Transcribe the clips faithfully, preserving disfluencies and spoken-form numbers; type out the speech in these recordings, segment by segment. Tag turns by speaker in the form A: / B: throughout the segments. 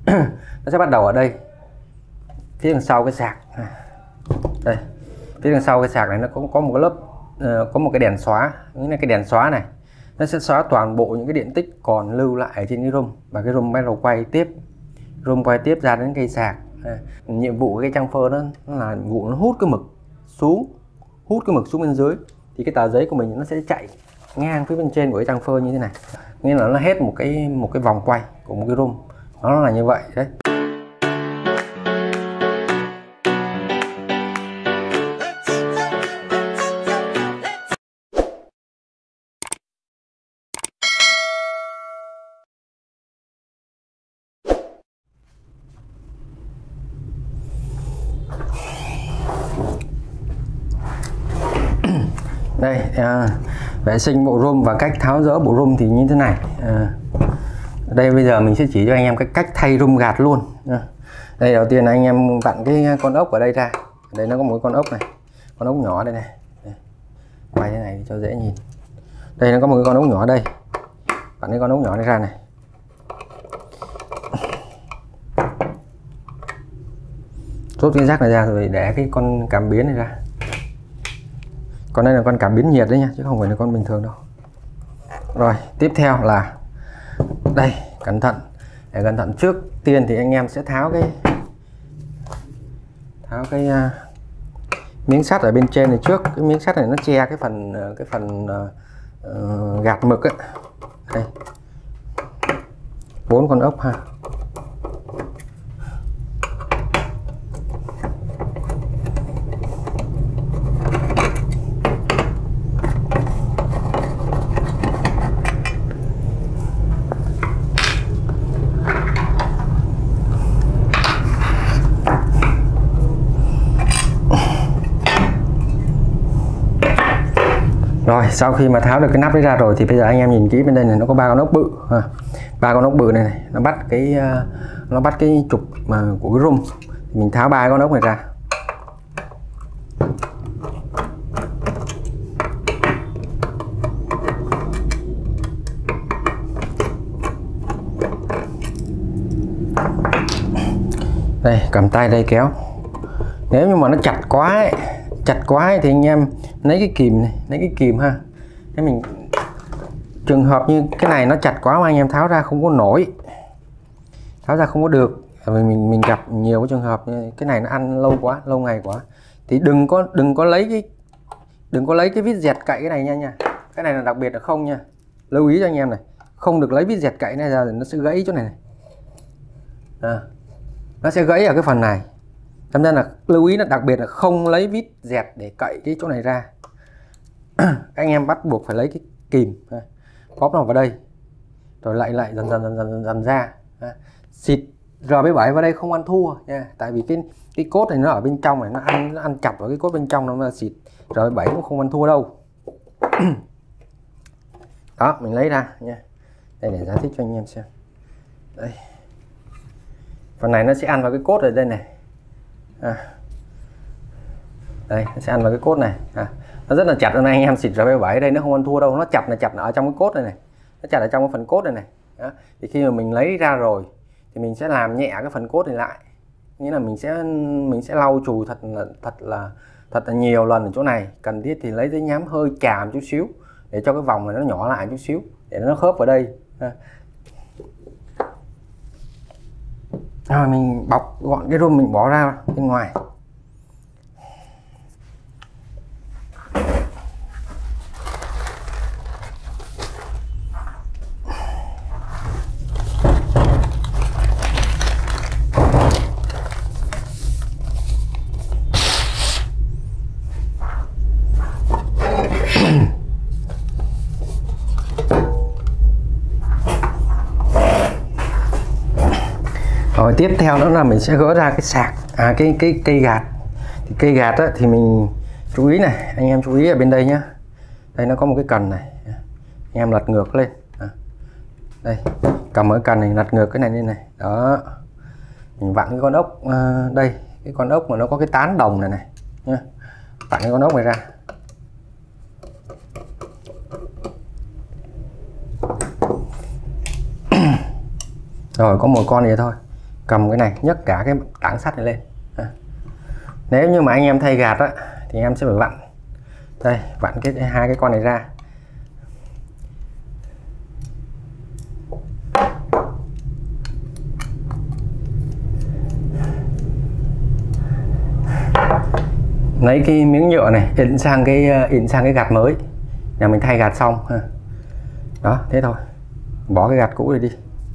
A: Nó sẽ bắt đầu ở đây, phía đằng sau cái sạc đây, phía đằng sau cái sạc này nó cũng có một cái lớp uh, có một cái đèn xóa. Những cái đèn xóa này nó sẽ xóa toàn bộ những cái điện tích còn lưu lại ở trên cái room, và cái room bắt đầu quay tiếp, room quay tiếp ra đến cây sạc. À, nhiệm vụ của cái trang phơ đó nó là nhiệm vụ nó hút cái mực xuống, hút cái mực xuống bên dưới, thì cái tờ giấy của mình nó sẽ chạy ngang phía bên trên của cái trang phơ như thế này, nghĩa là nó hết một cái một cái vòng quay của một cái room, nó là như vậy đấy. Đây, à, vệ sinh bộ room và cách tháo dỡ bộ room thì như thế này. À, đây bây giờ mình sẽ chỉ cho anh em cái cách thay room gạt luôn. À, đây đầu tiên là anh em vặn cái con ốc ở đây ra. Ở đây nó có một cái con ốc này, con ốc nhỏ đây này. Đây, quay thế này cho dễ nhìn. Đây nó có một cái con ốc nhỏ đây, vặn cái con ốc nhỏ này ra này. Rút cái rác này ra rồi để cái con cảm biến này ra. Con đây là con cảm biến nhiệt đấy nha, chứ không phải là con bình thường đâu. Rồi tiếp theo là đây, cẩn thận, để cẩn thận trước tiên thì anh em sẽ tháo cái tháo cái uh, miếng sắt ở bên trên này trước. Cái miếng sắt này nó che cái phần cái phần uh, gạt mực ấy. Đây, bốn con ốc ha. Rồi sau khi mà tháo được cái nắp đấy ra rồi thì bây giờ anh em nhìn kỹ bên đây này, nó có ba con ốc bự, ba con ốc bự này, này nó bắt cái nó bắt cái trục mà của cái room. Mình tháo ba con ốc này ra. Đây, cầm tay đây kéo. Nếu như mà nó chặt quá ấy, chặt quá ấy, thì anh em lấy cái kìm này, lấy cái kìm ha. Thế mình trường hợp như cái này nó chặt quá mà anh em tháo ra không có nổi, tháo ra không có được, vì mình mình gặp nhiều cái trường hợp như cái này nó ăn lâu quá, lâu ngày quá, thì đừng có đừng có lấy cái đừng có lấy cái vít dẹt cậy cái này nha nha. Cái này là đặc biệt là không nha, lưu ý cho anh em này, không được lấy vít dẹt cậy này ra, thì nó sẽ gãy chỗ này này. À, nó sẽ gãy ở cái phần này. Cho nên là lưu ý là đặc biệt là không lấy vít dẹt để cậy cái chỗ này ra. Các anh em bắt buộc phải lấy cái kìm, bóp nó vào đây, rồi lại lại dần dần dần dần dần, dần ra. Xịt rờ bảy bảy vào đây không ăn thua nha, tại vì cái cái cốt này nó ở bên trong này, nó ăn nó ăn chặt vào cái cốt bên trong, nó mà xịt rờ bảy bảy cũng không ăn thua đâu. Đó, mình lấy ra nha. Đây để giải thích cho anh em xem. Đây, phần này nó sẽ ăn vào cái cốt ở đây này. À, đây nó sẽ ăn vào cái cốt này. À, nó rất là chặt, nên anh em xịt rờ bảy bảy đây nó không ăn thua đâu, nó chặt là chặt ở trong cái cốt này này, nó chặt ở trong cái phần cốt này này. Đó. Thì khi mà mình lấy ra rồi thì mình sẽ làm nhẹ cái phần cốt này lại, nghĩa là mình sẽ mình sẽ lau chùi thật là thật là thật là nhiều lần ở chỗ này. Cần thiết thì lấy giấy nhám hơi chà chút xíu để cho cái vòng này nó nhỏ lại chút xíu để nó khớp vào đây. À. Rồi mình bọc gọn cái room, mình bỏ ra bên ngoài. Rồi tiếp theo nữa là mình sẽ gỡ ra cái sạc, à cái cái cây gạt. Thì cây gạt á, thì mình chú ý này, anh em chú ý ở bên đây nhá. Đây nó có một cái cần này, anh em lật ngược lên. À, đây cầm cái cần này lật ngược cái này lên này. Đó, mình vặn cái con ốc à, đây cái con ốc mà nó có cái tán đồng này này nhá. Vặn cái con ốc này ra. Rồi có một con này thôi. cầm cái này nhấc cả cái tảng sắt này lên. À. Nếu như mà anh em thay gạt á thì em sẽ phải vặn đây, vặn cái hai cái con này ra. Lấy cái miếng nhựa này in sang cái in sang cái gạt mới nhà mình thay gạt xong ha. Đó, thế thôi, bỏ cái gạt cũ này đi.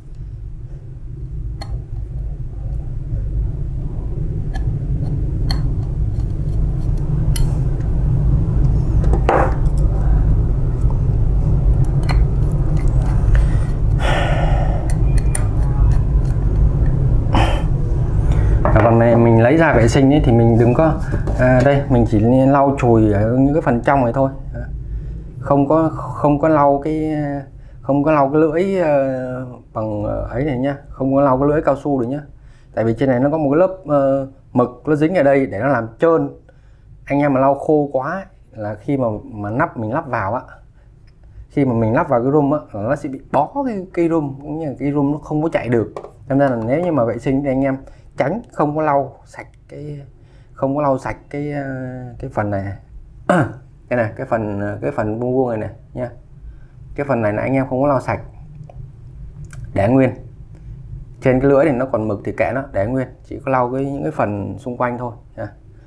A: Còn này mình lấy ra vệ sinh ấy, thì mình đừng có à, đây mình chỉ lau chùi ở những cái phần trong này thôi, không có không có lau cái không có lau cái lưỡi uh, bằng ấy này nhá, không có lau cái lưỡi cao su được nhá, tại vì trên này nó có một cái lớp uh, mực nó dính ở đây để nó làm trơn. Anh em mà lau khô quá là khi mà mà nắp mình lắp vào á, khi mà mình lắp vào cái room á là nó sẽ bị bó cái cây room, cũng như là cái room nó không có chạy được. Cho nên là nếu như mà vệ sinh thì anh em tránh không có lau sạch cái không có lau sạch cái cái phần này cái này cái phần cái phần vuông vuông này này nha. Cái phần này là anh em không có lau sạch, để nguyên. Trên cái lưỡi này nó còn mực thì kệ nó, để nguyên, chỉ có lau cái những cái phần xung quanh thôi nha.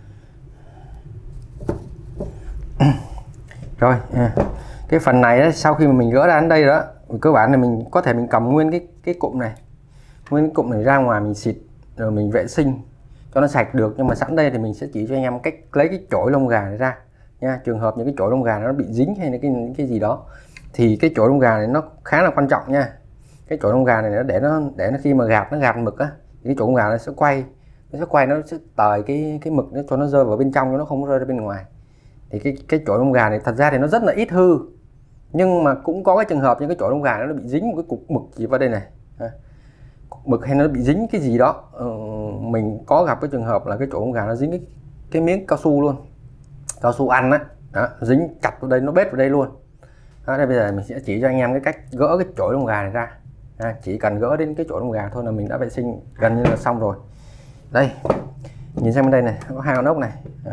A: Rồi cái phần này đó, sau khi mà mình gỡ ra đến đây đó, cơ bản là mình có thể mình cầm nguyên cái cái cụm này, nguyên cái cụm này ra ngoài mình xịt rồi mình vệ sinh cho nó sạch được. Nhưng mà sẵn đây thì mình sẽ chỉ cho anh em cách lấy cái chổi lông gà này ra nha. Trường hợp những cái chổi lông gà nó bị dính hay là cái cái gì đó thì cái chổi lông gà này nó khá là quan trọng nha. Cái chổi lông gà này nó để nó để nó khi mà gạt nó gạt mực á, thì cái chổi lông gà nó sẽ quay nó sẽ quay nó sẽ tời cái cái mực nó cho nó rơi vào bên trong, cho nó không rơi ra bên ngoài. Thì cái cái chổi lông gà này thật ra thì nó rất là ít hư, nhưng mà cũng có cái trường hợp những cái chổi lông gà nó bị dính một cái cục mực gì vào đây này, cục mực hay nó bị dính cái gì đó. Ừ, mình có gặp cái trường hợp là cái chổi lông gà nó dính cái cái miếng cao su luôn, cao su ăn á, đó, dính chặt vào đây, nó bết vào đây luôn. Đó, đây bây giờ mình sẽ chỉ cho anh em cái cách gỡ cái chổi lông gà này ra. À, chỉ cần gỡ đến cái chổi lông gà thôi là mình đã vệ sinh gần như là xong rồi. Đây, nhìn sang bên đây này, có hai con ốc này. À.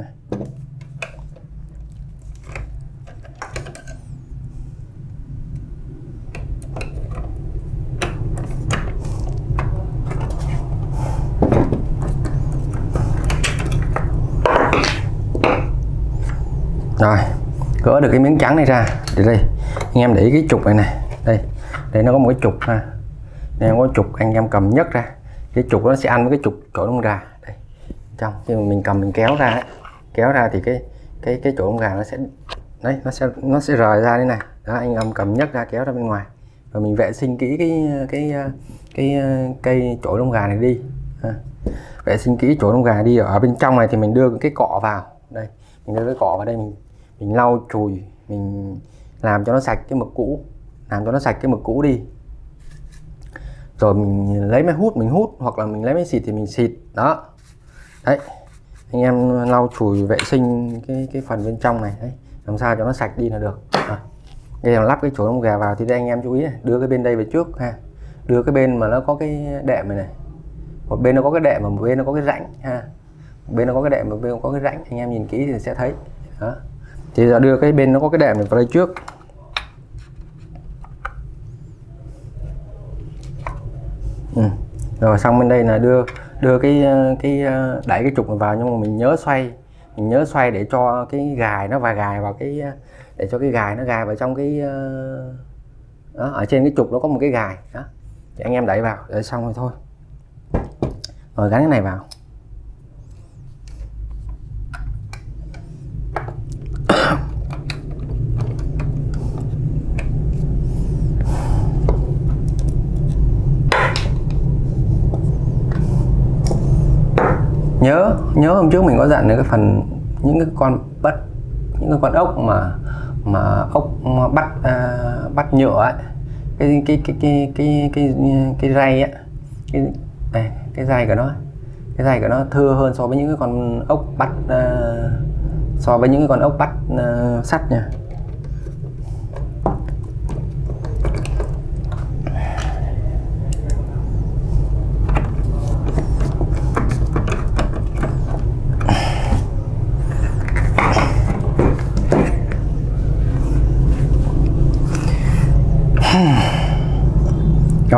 A: Rồi, gỡ được cái miếng trắng này ra. Để đây, anh em để ý cái trục này này. Đây, đây nó có một cái trục ha. Đây có trục, anh em cầm nhấc ra. Cái trục nó sẽ ăn với cái trục chổi lông gà. Đây, trong khi mà mình cầm mình kéo ra ấy, kéo ra thì cái cái cái chổi lông gà nó sẽ đấy, nó sẽ nó sẽ rời ra đây này. Đó, anh em cầm nhấc ra kéo ra bên ngoài. Rồi mình vệ sinh kỹ cái cái cái cây chổi lông gà này đi. Ha. Vệ sinh kỹ chổi lông gà đi. Ở bên trong này thì mình đưa cái cọ vào. Đây, mình đưa cái cọ vào đây, mình mình lau chùi, mình làm cho nó sạch cái mực cũ, làm cho nó sạch cái mực cũ đi. Rồi mình lấy máy hút mình hút, hoặc là mình lấy máy xịt thì mình xịt. Đó, đấy, anh em lau chùi vệ sinh cái cái phần bên trong này đấy, làm sao cho nó sạch đi là được. À, đây là lắp cái chổi lông gà vào thì đây anh em chú ý này, đưa cái bên đây về trước ha, đưa cái bên mà nó có cái đệm này này, một bên nó có cái đệm mà một bên nó có cái rãnh ha, một bên nó có cái đệm một bên có cái rãnh, anh em nhìn kỹ thì sẽ thấy. Đó, thì giờ đưa cái bên nó có cái đệm này vào đây trước. Ừ. Rồi xong bên đây là đưa đưa cái cái đẩy cái trục vào, nhưng mà mình nhớ xoay, mình nhớ xoay để cho cái gài nó và gài vào cái, để cho cái gài nó gài vào trong cái đó, ở trên cái trục nó có một cái gài đó, thì anh em đẩy vào để xong rồi thôi. Rồi gắn cái này vào. nhớ nhớ hôm trước mình có dặn được cái phần những cái con bắt những cái con ốc mà mà ốc bắt à, bắt nhựa ấy, cái cái cái cái cái cái cái ray á, cái này, cái ray của nó cái ray của nó thưa hơn so với những cái con ốc bắt à, so với những cái con ốc bắt à, sắt nha.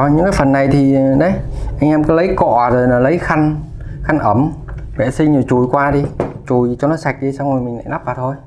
A: Rồi những cái phần này thì đấy anh em cứ lấy cọ rồi là lấy khăn khăn ẩm vệ sinh rồi chùi qua đi, chùi cho nó sạch đi, xong rồi mình lại lắp vào thôi.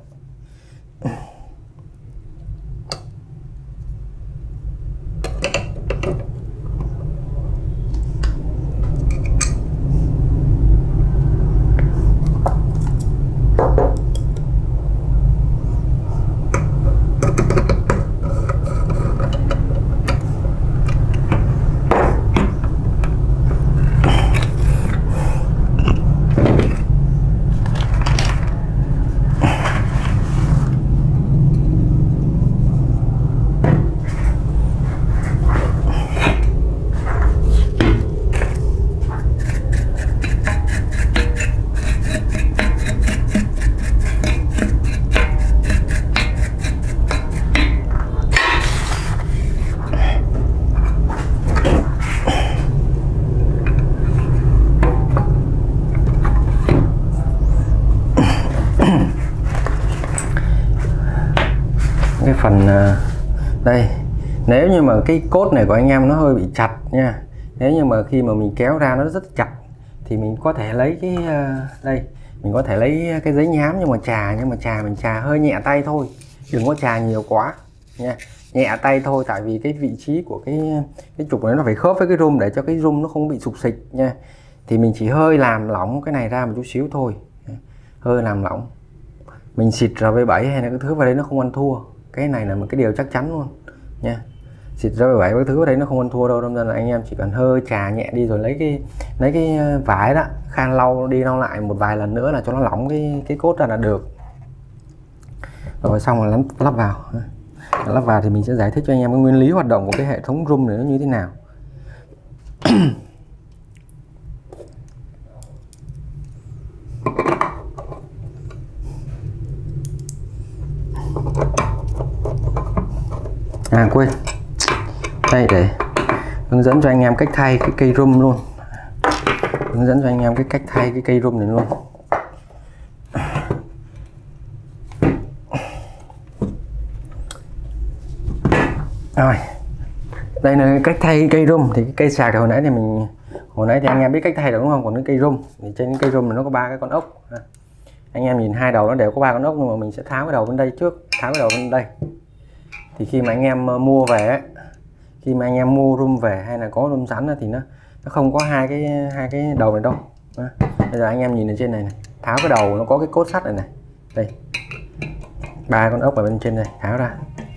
A: Cái phần đây, nếu như mà cái cốt này của anh em nó hơi bị chặt nha, nếu như mà khi mà mình kéo ra nó rất chặt thì mình có thể lấy cái đây mình có thể lấy cái giấy nhám nhưng mà chà nhưng mà chà mình chà hơi nhẹ tay thôi, đừng có chà nhiều quá nha, nhẹ tay thôi, tại vì cái vị trí của cái cái trục này nó phải khớp với cái rum để cho cái rum nó không bị sụp xịch nha. Thì mình chỉ hơi làm lỏng cái này ra một chút xíu thôi, hơi làm lỏng, mình xịt R V bảy hay là cái thứ vào đây nó không ăn thua, cái này là một cái điều chắc chắn luôn nha. Xịt R V bảy cái thứ vào đây nó không ăn thua đâu, nên là anh em chỉ cần hơi chà nhẹ đi rồi lấy cái lấy cái vải đó khăn lau đi lau lại một vài lần nữa là cho nó lỏng cái cái cốt ra là được. Rồi xong rồi lắp, lắp vào lắp vào thì mình sẽ giải thích cho anh em cái nguyên lý hoạt động của cái hệ thống rum này nó như thế nào. À quên, đây để hướng dẫn cho anh em cách thay cái cây rum luôn, hướng dẫn cho anh em cái cách thay cái cây rum này luôn. Rồi đây là cách thay cây rum. Thì cái cây sạc thì hồi nãy thì mình hồi nãy thì anh em biết cách thay rồi đúng không, còn cái cây rum thì trên cái cây rum này nó có ba cái con ốc, anh em nhìn hai đầu nó đều có ba con ốc, nhưng mà mình sẽ tháo cái đầu bên đây trước, tháo cái đầu bên đây. Thì khi mà anh em mua về ấy, khi mà anh em mua rum về hay là có rum sẵn thì nó nó không có hai cái hai cái đầu này đâu. Bây giờ anh em nhìn ở trên này, này tháo cái đầu nó có cái cốt sắt này này, đây ba con ốc ở bên trên này, tháo ra.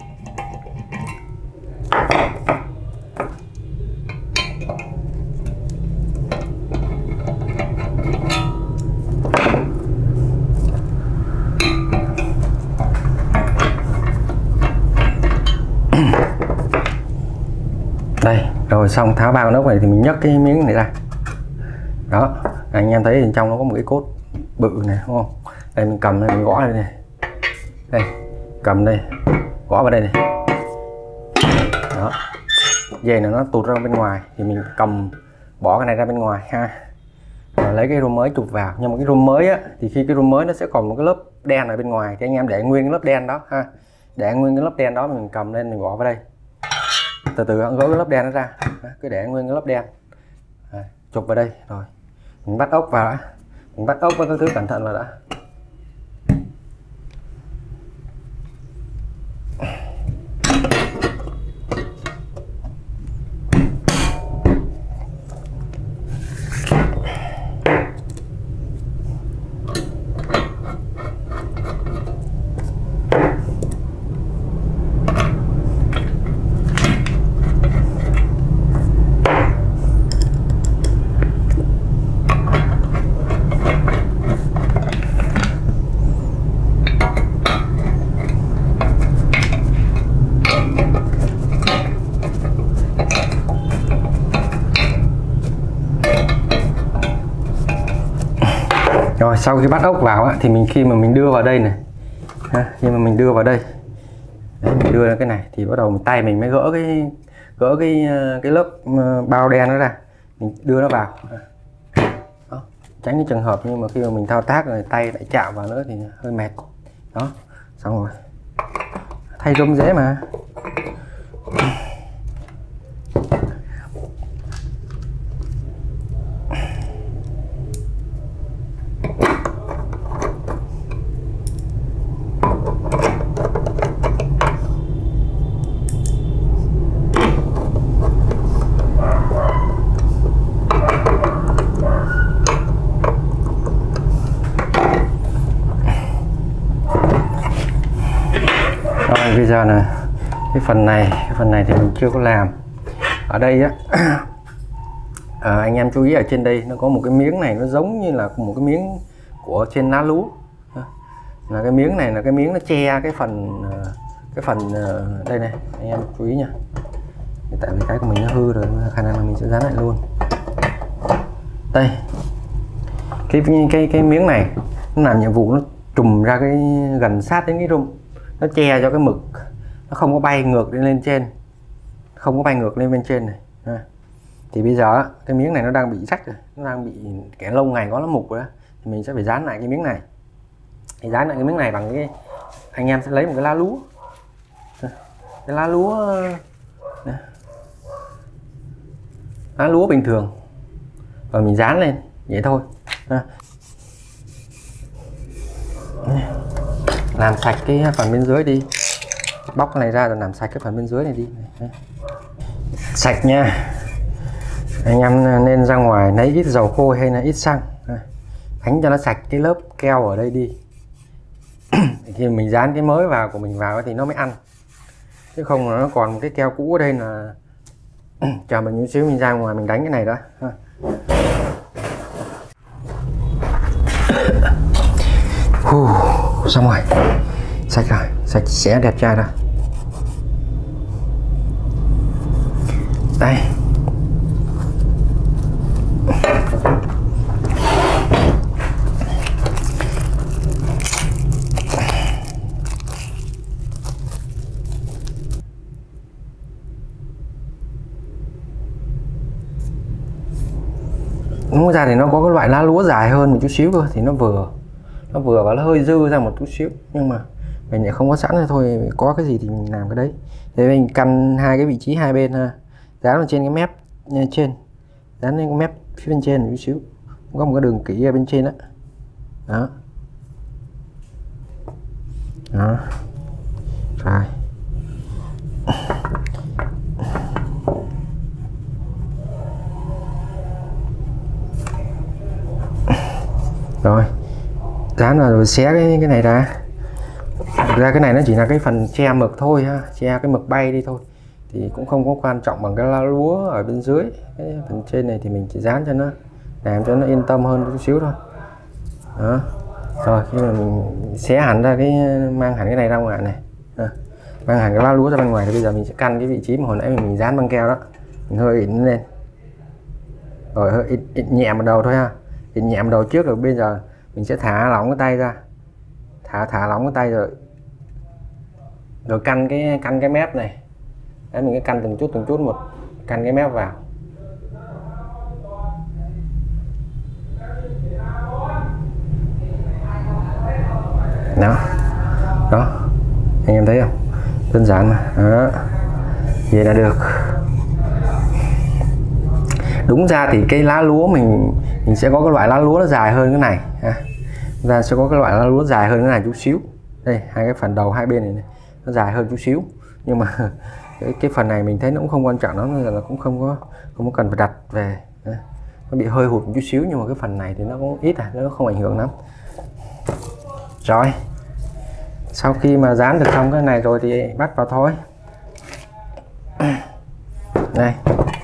A: Đây rồi xong tháo ba con ốc này thì mình nhấc cái miếng này ra, đó anh em thấy bên trong nó có một cái cốt bự này đúng không. Đây mình cầm này mình gõ đây này, đây cầm đây gõ vào đây này, đó dây này nó tụt ra bên ngoài thì mình cầm bỏ cái này ra bên ngoài ha, rồi lấy cái rum mới chụp vào. Nhưng mà cái rum mới á thì khi cái rum mới nó sẽ còn một cái lớp đen ở bên ngoài, thì anh em để nguyên cái lớp đen đó ha, để nguyên cái lớp đen đó mình cầm lên mình gõ vào đây, từ từ gỡ cái lớp đen nó ra, cứ để nguyên cái lớp đen à, chụp vào đây. Rồi mình bắt ốc vào đã, mình bắt ốc với các thứ cẩn thận là đã. Rồi sau khi bắt ốc vào á, thì mình khi mà mình đưa vào đây này ha, khi mà mình đưa vào đây đấy, mình đưa ra cái này thì bắt đầu mình tay mình mới gỡ cái gỡ cái cái lớp bao đen nó ra, mình đưa nó vào đó, tránh cái trường hợp nhưng mà khi mà mình thao tác rồi tay lại chạm vào nữa thì hơi mệt. Đó xong rồi, thay rum dễ mà. giờ là cái phần này cái phần này thì mình chưa có làm. Ở đây á à, anh em chú ý ở trên đây nó có một cái miếng này, nó giống như là một cái miếng của trên lá lúa, là cái miếng này là cái miếng nó che cái phần cái phần đây này, anh em chú ý nha. Tại vì cái của mình nó hư rồi, khả năng là mình sẽ dán lại luôn. Đây, cái cái cái miếng này nó làm nhiệm vụ, nó trùm ra cái gần sát đến cái rung, nó che cho cái mực nó không có bay ngược lên lên trên, không có bay ngược lên bên trên này. À. Thì bây giờ cái miếng này nó đang bị rách rồi, nó đang bị kẻ lâu ngày có nó mục rồi đó. Thì mình sẽ phải dán lại cái miếng này, thì dán lại cái miếng này bằng cái, anh em sẽ lấy một cái lá lúa, cái lá lúa này, lá lúa bình thường, và mình dán lên vậy thôi. À. Làm sạch cái phần bên dưới đi, bóc cái này ra rồi làm sạch cái phần bên dưới này đi. À. Sạch nha. Anh em nên ra ngoài lấy ít dầu khô hay là ít xăng, à, đánh cho nó sạch cái lớp keo ở đây đi. Khi mình dán cái mới vào của mình vào thì nó mới ăn, chứ không là nó còn một cái keo cũ ở đây là chờ mình chút xíu mình ra ngoài mình đánh cái này đó. Uh, xong rồi, sạch rồi, sạch sẽ đẹp trai rồi. Đây, đúng ra thì nó có cái loại lá lúa dài hơn một chút xíu cơ, thì nó vừa nó vừa và nó hơi dư ra một chút xíu, nhưng mà mình lại không có sẵn rồi thôi, có cái gì thì mình làm cái đấy. Thì mình căn hai cái vị trí hai bên ha, dán vào trên cái mép trên, dán lên cái mép phía bên trên một chút xíu, có một cái đường kỹ ở bên trên đó, đó, đó. Rồi rồi dán là rồi xé cái cái này ra. Thực ra cái này nó chỉ là cái phần che mực thôi ha, che cái mực bay đi thôi, thì cũng không có quan trọng bằng cái lá lúa ở bên dưới. Cái phần trên này thì mình chỉ dán cho nó, làm cho nó yên tâm hơn chút xíu thôi. Đó. Rồi khi mà mình xé hẳn ra cái, mang hẳn cái này ra ngoài này, à, mang hẳn cái lá lúa ra bên ngoài, thì bây giờ mình sẽ căn cái vị trí mà hồi nãy mình, mình dán băng keo đó, mình hơi ịn lên, rồi hơi ịn, ịn nhẹ một đầu thôi ha, ịn nhẹ một đầu trước, rồi bây giờ mình sẽ thả lỏng cái tay ra, thả thả lỏng cái tay rồi rồi căn cái căn cái mép này. Đấy, mình cứ căn từng chút từng chút một, căn cái mép vào. Đó, đó, anh em thấy không, đơn giản mà. Đó, vậy là được. Đúng ra thì cái lá lúa mình mình sẽ có cái loại lá lúa nó dài hơn cái này ha. Ra sẽ có cái loại lá lúa dài hơn cái này chút xíu. Đây, hai cái phần đầu hai bên này, này nó dài hơn chút xíu, nhưng mà cái, cái phần này mình thấy nó cũng không quan trọng lắm, nên là cũng không có không có cần phải đặt về. Nó bị hơi hụt một chút xíu, nhưng mà cái phần này thì nó cũng ít, à nó không ảnh hưởng lắm. Rồi, sau khi mà dán được xong cái này rồi thì bắt vào thôi. Đây,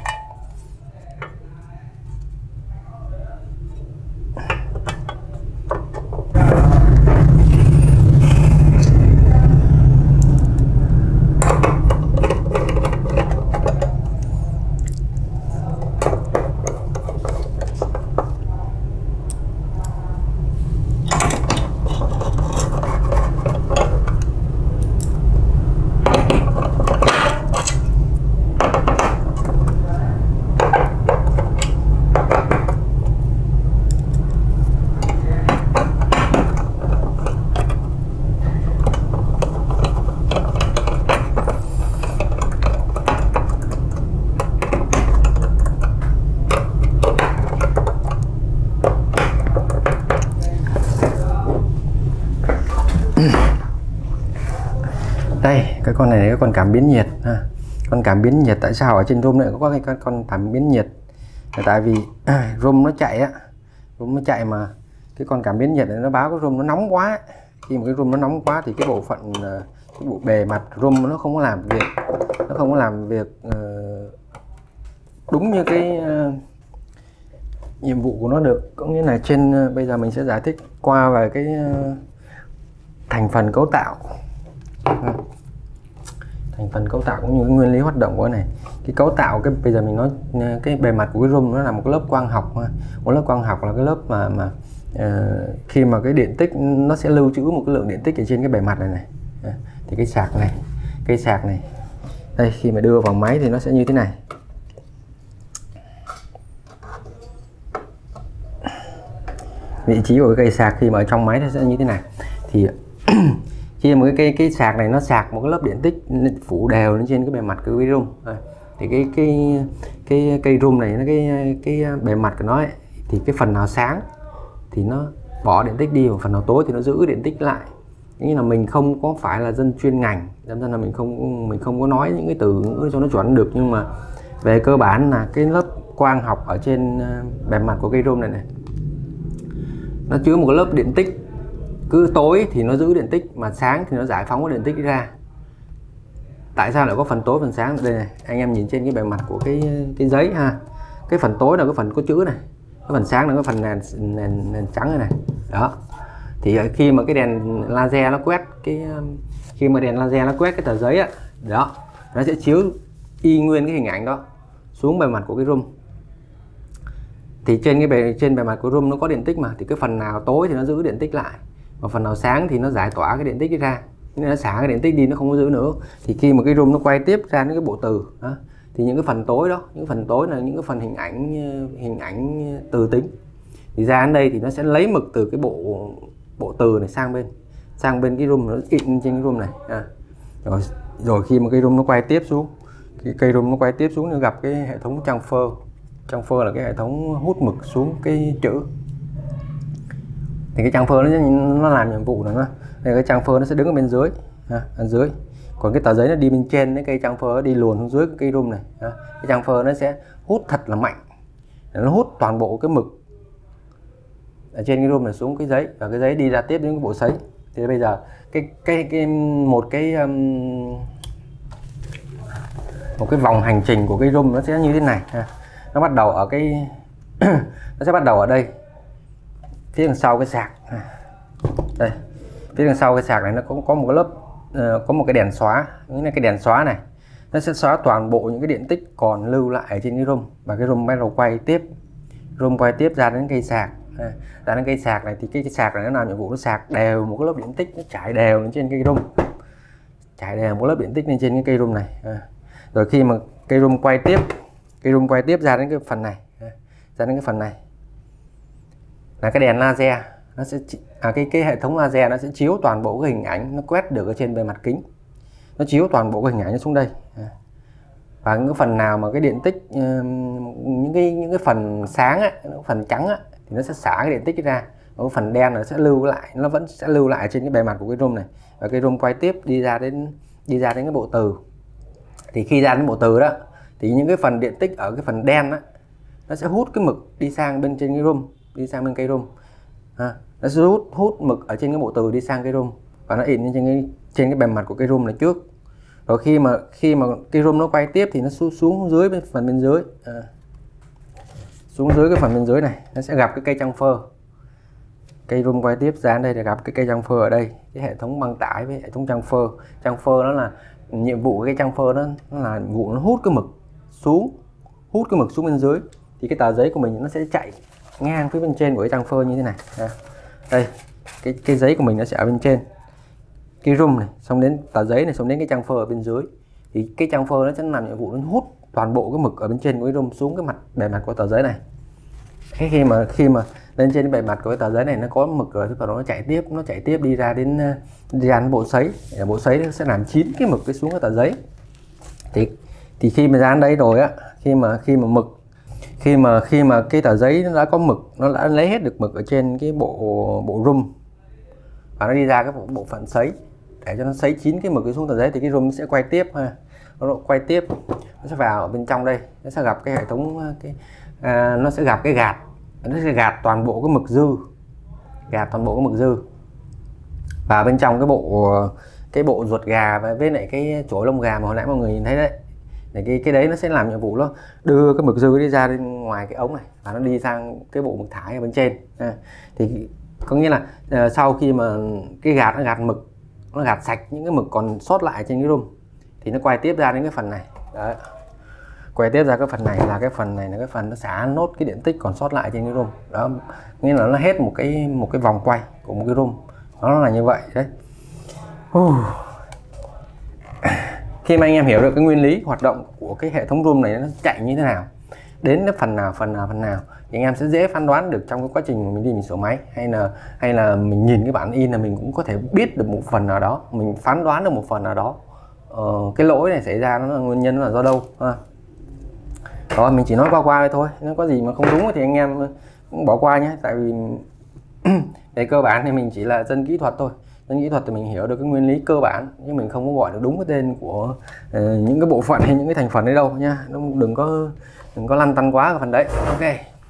A: đây cái con này là cái con cảm biến nhiệt ha. Con cảm biến nhiệt, tại sao ở trên room này có cái con cảm biến nhiệt? Là tại vì room nó chạy á, room nó chạy mà cái con cảm biến nhiệt này nó báo cái room nó nóng quá. Khi mà cái room nó nóng quá thì cái bộ phận cái bộ bề mặt room nó không có làm việc nó không có làm việc uh, đúng như cái uh, nhiệm vụ của nó được. Có nghĩa là trên uh, bây giờ mình sẽ giải thích qua về cái uh, thành phần cấu tạo, thành phần cấu tạo cũng như cái nguyên lý hoạt động của cái này. Cái cấu tạo, cái bây giờ mình nói cái bề mặt của cái room nó là một cái lớp quang học. Một lớp quang học là cái lớp mà mà uh, khi mà cái điện tích nó sẽ lưu trữ một cái lượng điện tích ở trên cái bề mặt này này. Uh, thì cái sạc này, cái sạc này đây, khi mà đưa vào máy thì nó sẽ như thế này. Vị trí của cái cây sạc khi mà ở trong máy nó sẽ như thế này. Thì khi mà cái cây cái sạc này nó sạc một cái lớp điện tích phủ đều lên trên cái bề mặt của cái room, thì cái cái cái cây room này nó cái cái bề mặt của nó ấy, thì cái phần nào sáng thì nó bỏ điện tích đi, và phần nào tối thì nó giữ điện tích lại. Như là mình không có phải là dân chuyên ngành, nên là mình không mình không có nói những cái từ ngữ cho nó chuẩn được, nhưng mà về cơ bản là cái lớp quang học ở trên bề mặt của cây room này này nó chứa một cái lớp điện tích. Cứ tối thì nó giữ điện tích, mà sáng thì nó giải phóng cái điện tích ra. Tại sao lại có phần tối phần sáng? Đây này, anh em nhìn trên cái bề mặt của cái cái giấy ha. Cái phần tối là cái phần có chữ này, cái phần sáng là cái phần nền nền, nền trắng này này. Đó. Thì khi mà cái đèn laser nó quét cái khi mà đèn laser nó quét cái tờ giấy á, đó, nó sẽ chiếu y nguyên cái hình ảnh đó xuống bề mặt của cái room. Thì trên cái bề trên bề mặt của room nó có điện tích mà, thì cái phần nào tối thì nó giữ điện tích lại, và phần nào sáng thì nó giải tỏa cái điện tích ra, nên nó xả cái điện tích đi, nó không có giữ nữa. Thì khi mà cái room nó quay tiếp ra những cái bộ từ đó, thì những cái phần tối đó, những phần tối là những cái phần hình ảnh hình ảnh từ tính, thì ra đến đây thì nó sẽ lấy mực từ cái bộ bộ từ này sang bên sang bên cái room, nó in trên cái room này à. rồi rồi khi mà cái room nó quay tiếp xuống, cái cây room nó quay tiếp xuống nó gặp cái hệ thống transfer. Transfer là cái hệ thống hút mực xuống cái chữ. Thì cái transfer nó nó làm nhiệm vụ là nó cái transfer nó sẽ đứng ở bên dưới à, bên dưới. Còn cái tờ giấy nó đi bên trên, cái cây transfer nó đi luồn xuống dưới cái cây room này à. Cái transfer nó sẽ hút thật là mạnh, nó hút toàn bộ cái mực ở trên cái room này xuống cái giấy, và cái giấy đi ra tiếp đến cái bộ sấy. Thì bây giờ cái cái cái một cái um, một cái vòng hành trình của cái room nó sẽ như thế này ha. Nó bắt đầu ở cái nó sẽ bắt đầu ở đây, phía đằng sau cái sạc đây, phía đằng sau cái sạc này nó cũng có một cái lớp uh, có một cái đèn xóa. Những cái đèn xóa này nó sẽ xóa toàn bộ những cái điện tích còn lưu lại ở trên cái room, và cái room bắt đầu quay tiếp, room quay tiếp ra đến cây sạc. À, ra đến cây sạc này thì cái, cái sạc này nó làm nhiệm vụ nó sạc đều một cái lớp điện tích, nó trải đều lên trên cây room, trải đều một lớp điện tích lên trên cái cây room này à. Rồi khi mà cây room quay tiếp, cây room quay tiếp ra đến cái phần này à, ra đến cái phần này là cái đèn laser, nó sẽ à, cái cái hệ thống laser nó sẽ chiếu toàn bộ cái hình ảnh nó quét được ở trên bề mặt kính, nó chiếu toàn bộ cái hình ảnh nó xuống đây à. Và những cái phần nào mà cái điện tích những cái những cái phần sáng á, phần trắng á, thì nó sẽ xả cái điện tích ra, và cái phần đen nó sẽ lưu lại, nó vẫn sẽ lưu lại trên cái bề mặt của cái room này. Và cái room quay tiếp đi ra đến đi ra đến cái bộ từ. Thì khi ra đến bộ từ đó thì những cái phần điện tích ở cái phần đen á, nó sẽ hút cái mực đi sang bên trên cái room, đi sang bên cây room à, nó sẽ hút hút mực ở trên cái bộ từ đi sang cái room, và nó in trên cái trên cái bề mặt của cái room này trước. Rồi khi mà khi mà cái room nó quay tiếp thì nó xuống xuống dưới bên phần bên dưới à, xuống dưới cái phần bên dưới này nó sẽ gặp cái cây transfer. Cây room quay tiếp ra đây để gặp cái cây transfer ở đây, cái hệ thống băng tải với hệ thống transfer. Transfer nó là nhiệm vụ, cái transfer đó nó là nhiệm vụ nó hút cái mực xuống, hút cái mực xuống bên dưới. Thì cái tờ giấy của mình nó sẽ chạy ngang phía bên trên của cái transfer như thế này à. Đây cái cái giấy của mình nó sẽ ở bên trên cái room này, xong đến tờ giấy này, xong đến cái transfer ở bên dưới. Thì cái transfer nó sẽ làm nhiệm vụ nó hút toàn bộ cái mực ở bên trên của cái room xuống cái mặt bề mặt của tờ giấy này. Cái khi mà khi mà lên trên bề mặt của cái tờ giấy này nó có mực rồi, thì nó chạy tiếp nó chạy tiếp đi ra đến đi ra đến bộ sấy. Bộ sấy nó sẽ làm chín cái mực cái xuống cái tờ giấy. Thì thì khi mà ra đến đây rồi á, khi mà khi mà mực khi mà khi mà cái tờ giấy nó đã có mực, nó đã lấy hết được mực ở trên cái bộ bộ room, và nó đi ra cái bộ, bộ phận sấy để cho nó sấy chín cái mực cái xuống tờ giấy. Thì cái room sẽ quay tiếp ha, nó quay tiếp nó sẽ vào ở bên trong đây, nó sẽ gặp cái hệ thống cái à, nó sẽ gặp cái gạt, nó sẽ gạt toàn bộ cái mực dư, gạt toàn bộ cái mực dư vào bên trong cái bộ cái bộ ruột gà và với lại cái chổi lông gà mà hồi nãy mọi người nhìn thấy đấy. Để cái cái đấy nó sẽ làm nhiệm vụ nó đưa cái mực dư đi ra bên ngoài cái ống này và nó đi sang cái bộ mực thải ở bên trên. À, thì có nghĩa là uh, sau khi mà cái gạt nó gạt mực, nó gạt sạch những cái mực còn sót lại trên cái room thì nó quay tiếp ra đến cái phần này. Đấy. Quay tiếp ra cái phần này là cái phần này là cái phần nó xả nốt cái điện tích còn sót lại trên cái room. Đó, nghĩa là nó hết một cái một cái vòng quay của một cái room. Nó là như vậy đấy. Uh. Khi mà anh em hiểu được cái nguyên lý hoạt động của cái hệ thống room này nó chạy như thế nào, đến cái phần nào phần nào phần nào thì anh em sẽ dễ phán đoán được trong cái quá trình mình đi mình sửa máy, hay là hay là mình nhìn cái bản in là mình cũng có thể biết được một phần nào đó, mình phán đoán được một phần nào đó ờ, cái lỗi này xảy ra nó là nguyên nhân nó là do đâu. À. Đó, mình chỉ nói qua qua thôi, nếu có gì mà không đúng thì anh em cũng bỏ qua nhé, tại vì về cơ bản thì mình chỉ là dân kỹ thuật thôi. Dân kỹ thuật thì mình hiểu được cái nguyên lý cơ bản, nhưng mình không có gọi được đúng cái tên của uh, những cái bộ phận hay những cái thành phần đấy đâu nha. Đừng có đừng có lăn tăn quá cái phần đấy. Ok.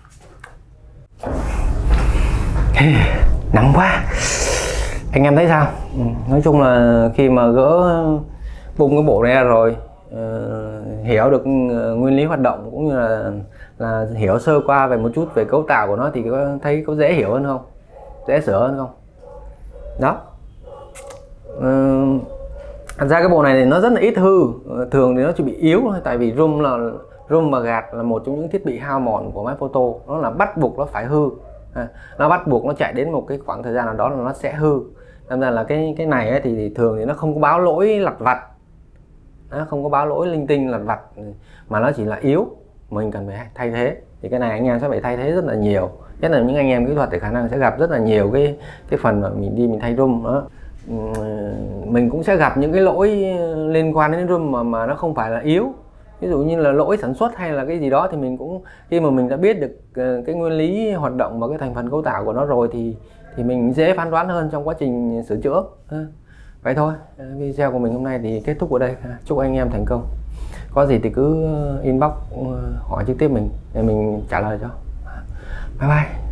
A: Nặng quá. Anh em thấy sao? Ừ, nói chung là khi mà gỡ bung cái bộ này ra rồi, uh, hiểu được nguyên lý hoạt động cũng như là là hiểu sơ qua về một chút về cấu tạo của nó thì có thấy có dễ hiểu hơn không? Dễ sửa hơn không? Đó. Uh, ra cái bộ này thì nó rất là ít hư, thường thì nó chỉ bị yếu thôi, tại vì room là room và gạt là một trong những thiết bị hao mòn của máy photo, nó là bắt buộc nó phải hư. À, nó bắt buộc nó chạy đến một cái khoảng thời gian nào đó là nó sẽ hư. Nên ra là cái cái này ấy, thì, thì thường thì nó không có báo lỗi lặt vặt, nó không có báo lỗi linh tinh lặt vặt, mà nó chỉ là yếu, mình cần phải thay thế. Thì cái này anh em sẽ phải thay thế rất là nhiều, nhất là những anh em kỹ thuật thì khả năng sẽ gặp rất là nhiều cái cái phần mà mình đi mình thay room đó. Mình cũng sẽ gặp những cái lỗi liên quan đến room mà mà nó không phải là yếu, ví dụ như là lỗi sản xuất hay là cái gì đó, thì mình cũng khi mà mình đã biết được cái nguyên lý hoạt động và cái thành phần cấu tạo của nó rồi thì thì mình dễ phán đoán hơn trong quá trình sửa chữa. Vậy thôi, video của mình hôm nay thì kết thúc ở đây. Chúc anh em thành công. Có gì thì cứ inbox hỏi trực tiếp mình để mình trả lời cho. Bye bye.